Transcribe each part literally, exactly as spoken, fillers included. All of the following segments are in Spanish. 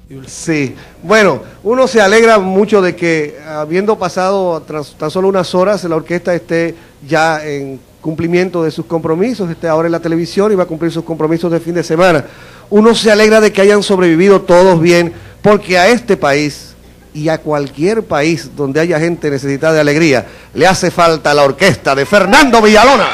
Sí, bueno, uno se alegra mucho de que habiendo pasado tras, tan solo unas horas la orquesta esté ya en cumplimiento de sus compromisos, esté ahora en la televisión y va a cumplir sus compromisos de fin de semana. Uno se alegra de que hayan sobrevivido todos bien, porque a este país y a cualquier país donde haya gente necesitada de alegría, le hace falta la orquesta de Fernando Villalona.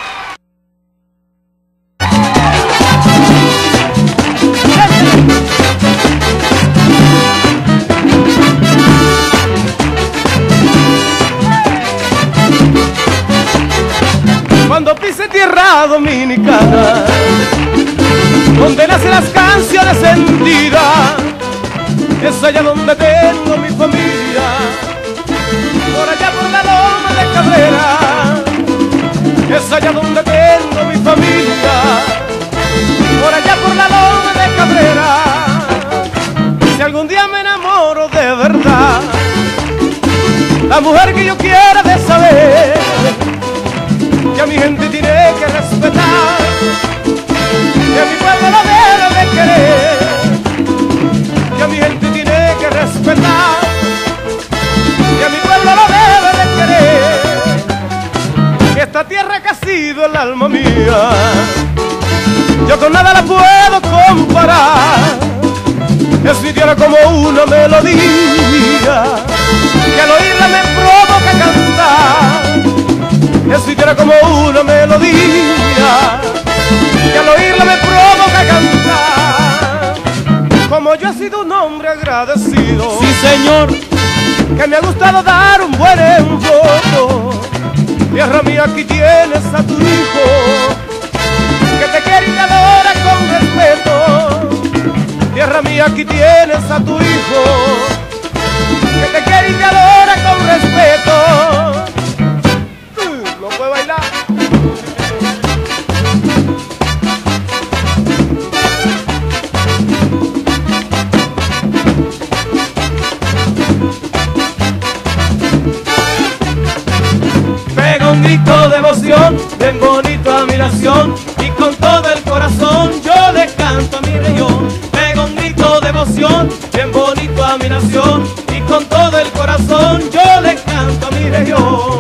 Cuando pise tierra dominicana, donde nacen las canciones sentidas, es allá donde tengo mi familia, por allá por la loma de Cabrera, es allá donde tengo mi familia, por allá por la loma de Cabrera. Si algún día me enamoro de verdad, la mujer que yo quiera de saber, que a mi gente tiene que respetar, que a mi pueblo lo debe de querer, que a mi gente tiene que respetar, que a mi pueblo lo debe de querer, que esta tierra que ha sido el alma mía, yo con nada la puedo comparar, es mi tierra como una melodía, que al oírla me provoca cantar. Es mi tierra como una melodía, que al oírla me provoca cantar. Como yo he sido un hombre agradecido, sí señor, que me ha gustado dar un buen enfoque. Tierra mía, aquí tienes a tu hijo, que te quiere y te adora con respeto. Tierra mía, aquí tienes a tu hijo, que te quiere y te adora con respeto. ¿No puede bailar? Pega un grito de emoción, bien bonito admiración, y con todo el corazón yo le canto a mi región. Pega un grito de emoción, bien bonito admiración, y con todo el corazón yo le canto a mi región.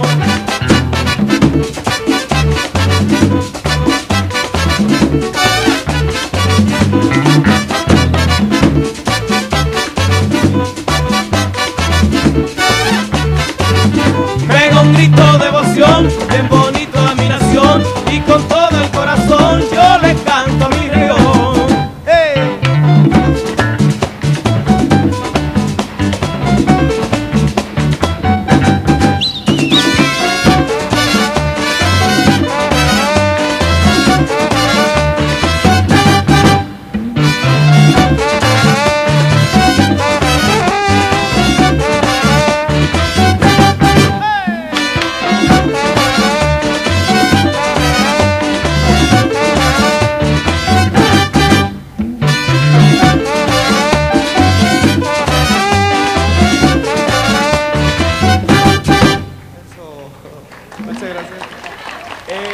Pega un grito de emoción, bien bonito admiración, y con todo el corazón yo le canto a mi región. ¡Hey! Muchas gracias. Eh,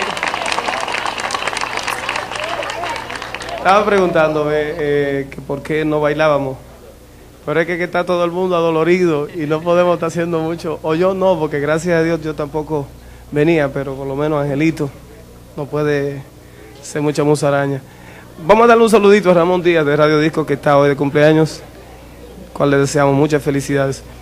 estaba preguntándome eh, que por qué no bailábamos, pero es que, que está todo el mundo adolorido y no podemos estar haciendo mucho, o yo no, porque gracias a Dios yo tampoco venía, pero por lo menos Angelito no puede ser mucha musaraña. Vamos a darle un saludito a Ramón Díaz de Radio Disco, que está hoy de cumpleaños, cual le deseamos muchas felicidades.